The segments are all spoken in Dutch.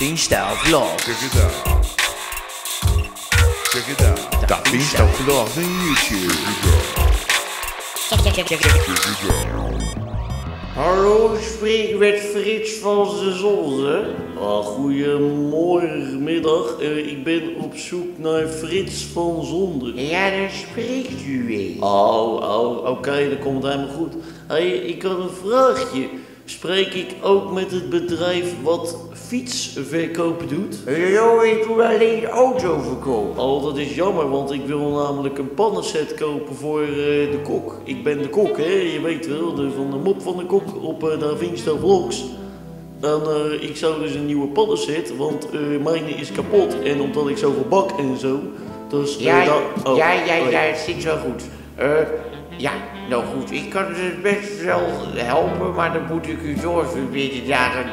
Davinstyle Vlog. Check it out. Check it out. Davinstyle Vlog on YouTube. Check. Check it out. Hallo, ik spreek met Frits van de Zolder. Goedemorgenmiddag. Ik ben op zoek naar Frits van Zonder. Ja, daar spreekt u weer. Oké, dat komt helemaal goed. Hey, ik had een vraagje. Spreek ik ook met het bedrijf wat fietsverkopen doet? Jo, ik doe alleen autoverkoop. Dat is jammer, want ik wil namelijk een pannenset kopen voor de kok. Ik ben de kok, hè? Je weet wel, van de mop van de kok op Davinstyle Vlogs. En ik zou dus een nieuwe pannenset, want mijne is kapot. En omdat ik zoveel bak en zo, dus... Ja, het zit wel goed. Ja, nou goed, ik kan het best wel helpen, maar dan moet ik u doorverbinden naar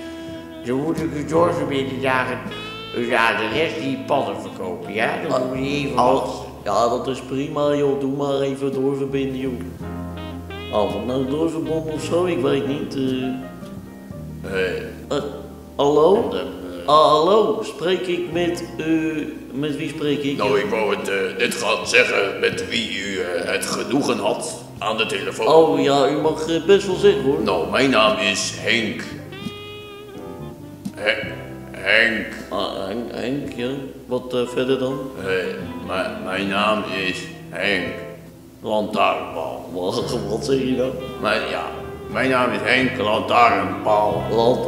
een adres die pannen verkopen, ja? Dan moet je even wat... Ja, dat is prima, joh. Doe maar even doorverbinden, joh. Wat nou doorverbonden of zo? Ik weet niet. Hallo? Hallo, spreek ik met wie spreek ik? Nou, ik wou het net gaan zeggen met wie u het genoegen had aan de telefoon. Oh ja, u mag best wel zeggen hoor. Nou, mijn naam is Henk. Henk. Henk, ja. Wat verder dan? Mijn naam is Henk. Lantaarnpaal. Wat zeg je nou? Mijn naam is Henk Lantaarnpaal.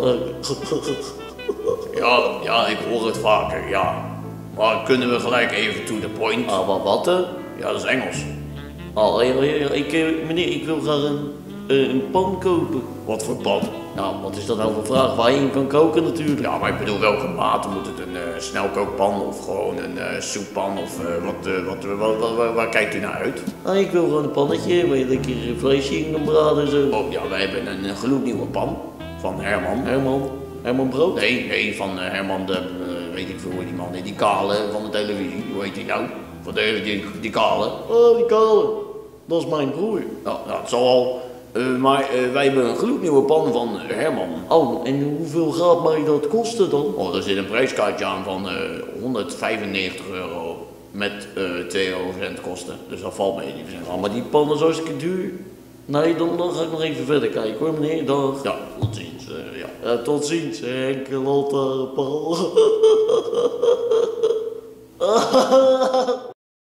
Ja, ik hoor het vaker, ja. Maar kunnen we gelijk even to the point? Wat? Ja, dat is Engels. Meneer, ik wil graag een pan kopen. Wat voor pan? Nou, wat is dat nou voor vraag? Waar je in kan koken natuurlijk. Ja, maar ik bedoel, welke mate? Moet het een snelkookpan of gewoon een soeppan of waar kijkt u naar uit? Ik wil gewoon een pannetje waar je lekker vleesje in kan braden en zo. Oh ja, wij hebben een gloednieuwe pan van Herman. Herman Brood? Nee, van Herman de, weet ik veel hoe die man heet, die kale van de televisie. Hoe heet die nou? Van die kale. Oh, die kale. Dat is mijn broer. Nou, het zal al. Maar wij hebben een gloednieuwe pan van Herman. Oh, en hoeveel gaat mij dat kosten dan? Oh, er zit een prijskaartje aan van €195 met 2 € rentkosten. Dus dat valt mee. Maar die pan is hartstikke duur. Nee, dan ga ik nog even verder kijken hoor meneer. Dag. Ja, tot ziens. Tot ziens, Henk Lantaarnpaal.